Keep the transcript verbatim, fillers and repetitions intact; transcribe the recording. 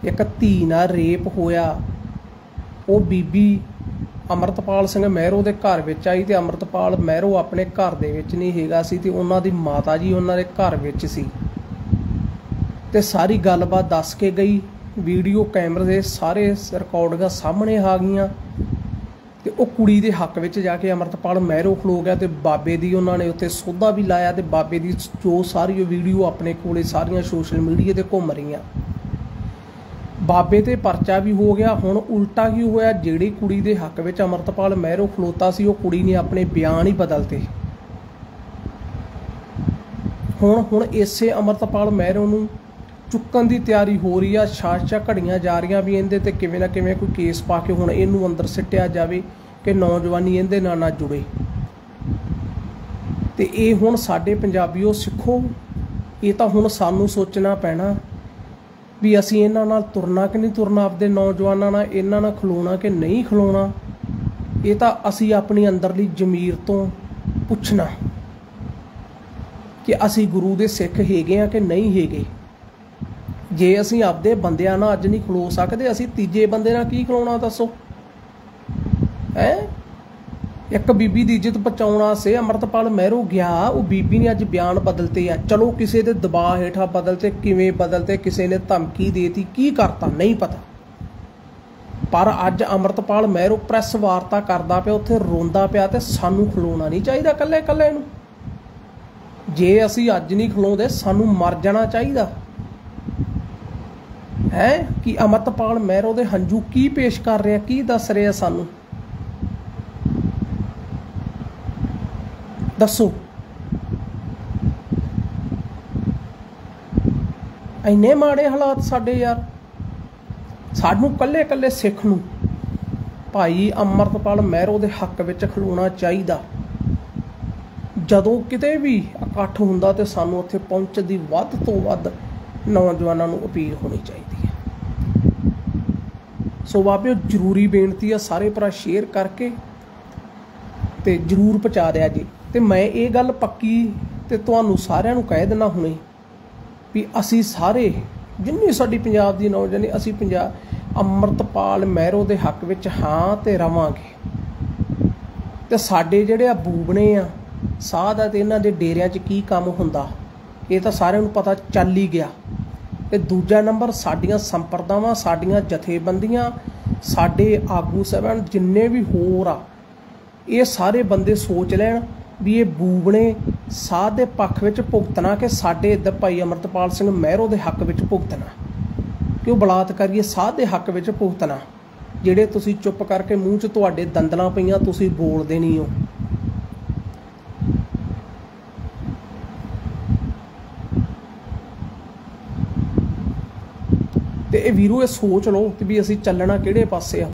एक धी नाल रेप होया, वो बीबी अमृतपाल सिंह महरों के घर विच आई तो अमृतपाल महरों अपने घर दे विच नहीं हैगा सी ते उन्हां दी माता जी उन्हां दे घर विच सी ते सारी गलबात दस के गई। वीडियो कैमरे दे सारे रिकॉर्डिंगां सामने आ गईयां ते वो कुड़ी दे हक विच जाके अमृतपाल महरों खलो गया ते बाबे दी उन्होंने उत्थे सौदा भी लाया ते बाबे दी जो सारी वीडियो अपने कोले सारियां सोशल मीडिया ते घूम रही। बाबे ते परचा भी हो गया। हुण उल्टा की होया, जिहड़ी कुड़ी दे हक विच अमृतपाल महरों खलोता सी वो कुड़ी ने अपने बयान ही बदलते। हुण हुण इसे अमृतपाल महरों नूं चुक्कण की तैयारी हो रही है। छाछा घड़ियां जा रही भी इहदे ते किवें ना किवें कोई केस पा के हुण इहनूं अंदर सिट्टिया जावे कि नौजवानी इहदे नाल ना जुड़े। ते ये हुण साडे पंजाबीओ सिखो, ये तां हुण सानूं सोचना पैना भी असीं इन्हां नाल तुरना कि नहीं तुरना, आपदे नौजवानां नाल इन्हां नाल खलोना कि नहीं खलोना। ये तां असीं अपनी अंदरली जमीर तो पुछना कि असीं गुरु दे सिख हैगे आ कि नहीं हैगे। जे असीं आपदे बंदियां नाल अज नहीं खलो सकदे, असीं तीजे बंदे नाल की खलोना दसो है। एक बीबी की इज्जत बचाने से अमृतपाल महरों गया, वो बीबी ने अज बयान बदलते आ। चलो किसी के दबाव हेठा बदलते, किवें बदलते, किसी ने धमकी देती, की करता नहीं पता, पर अज अमृतपाल महरों प्रैस वार्ता करता पिया, उत्थे रोंदा पिया ते सानू खलोना नहीं चाहिए कल्ले कल्ले नूं। जे असीं अज नहीं खलोंदे सानू मर जाना चाहिए है। कि अमृतपाल महरों दे हंझू की पेश कर रहा, की दस रहा सानू दसो। इन्ने माड़े हालात साडे यार, सानू कल्ले कल्ले सिख नूं भाई अमृतपाल महरों दे हक विच खलोना चाहिए। जदों किते भी इकट्ठ हुंदा ते सानू उत्थे पहुंचण दी वध तो वध नौजवानों नूं अपील होनी चाहिए है। सो बाबिओ जरूरी बेनती है, सारे भरा शेयर करके ते जरूर पहुँचा दिया जी। ते मैं ये गल पक्की ते तुहानूं सारिआं नूं कह देना हुणे भी असीं सारे जिन्नी साडी पंजाब दी नौजवानी, असीं पंजाब अमृतपाल महरों दे हक विच हाँ ते रवांगे। ते साडे जिहड़े आ बूबने आ साध आ ते इन्हां दे डेरिਆਂ 'ਚ की काम हुंदा ये तो सारिआं नूं पता चल ही गया। ते दूजा नंबर साडियां संप्रदावां, साडियां जथेबंदियां, साडे आगू साहबान जिन्ने भी होर आ, ये सारे बंदे सोच लैण भी ये बूबने साध दे पक्ष विच भुगतना कि साडे इधर भाई अमृतपाल सिंह महरों दे हक विच भुगतना, कि वो बलात्कारीए साध दे हक विच भुगतना। जिहड़े तुसीं चुप करके मूँह 'ਚ तुहाडे दंदलां पईआं तुसीं बोलदे नहीं हो। ते वीरो ये सोच लो कि भी असीं चलना किहड़े पासे आ।